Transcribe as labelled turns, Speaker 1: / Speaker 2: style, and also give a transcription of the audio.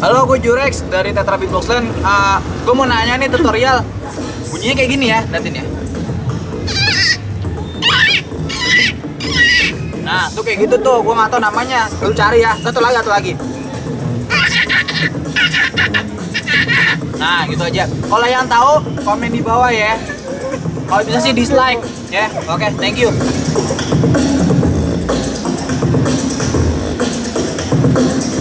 Speaker 1: Halo, gue Jurex dari Tetra Big Box Land. Gue mau nanya nih tutorial. Bunyinya kayak gini ya, liatin ya. Nah, tuh kayak gitu tuh, gue nggak tahu namanya. Lu cari ya, satu lagi. Nah, gitu aja. Kalau yang tahu, komen di bawah ya. Kalau bisa sih dislike ya. Oke, thank you.